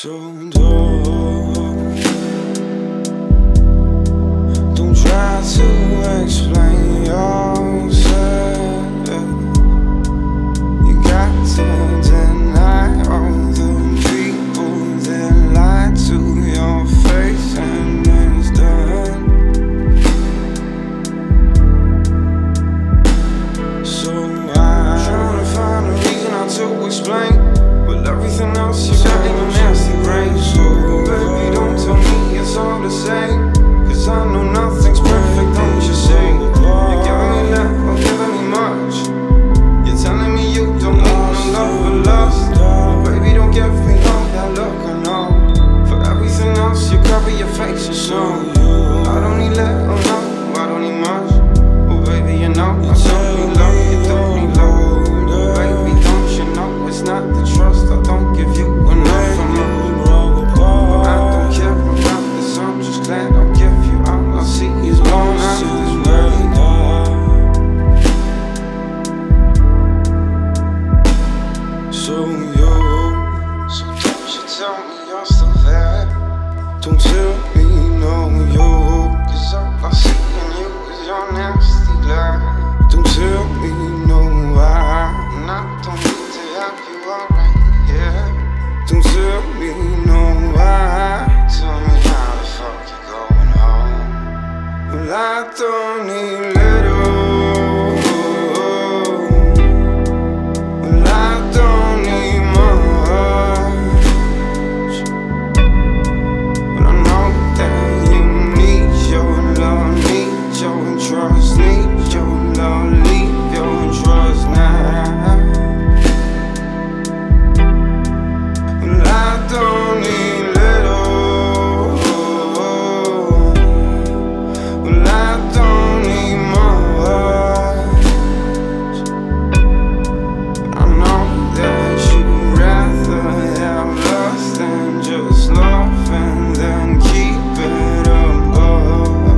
So don't try to explain yourself. You got to deny all the people that lie to your face, and it's done. So I'm trying to find a reason not to explain, but everything else you got in your nasty brain. So baby, don't tell me it's all the same, 'cause I know nothing's perfect, don't you say? You're giving me little, giving me much. You're telling me you don't need no love or lust, but baby, don't give me all that look, I know. For everything else you cover your face and so I don't need little, no, I don't need much. Oh baby, you know I don't need love, you don't need love. Baby, don't you know it's not the trust, I don't give you enough of me. But I don't care about this, I'm just glad I'll give you all I see is long after this world. So don't you tell me you're still there. Don't tell me no, yo, 'cause all I see in you is your nasty glare. Don't tell me no, and I don't need to have you all right here. Don't tell me no, tell me how the fuck you going home. Well, I don't need little. Well, I don't need much, but I know that you need your love, need your trust, need your love, leave your trust now. Well, I don't need little. Well, I don't need much. I know that you'd rather have less than just love, and then keep it above.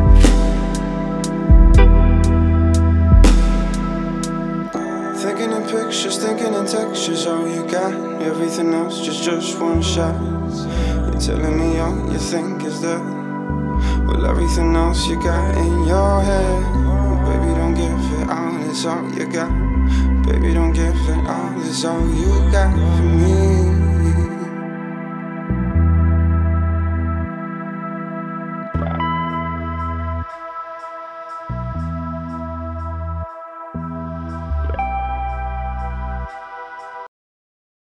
Thinking in pictures, thinking in textures, all you got. Everything else just one shot. You're telling me all you think is that. Well, everything else you got in your head. Baby, don't give it all, it's all you got. Baby, don't give it all, it's all you got for me.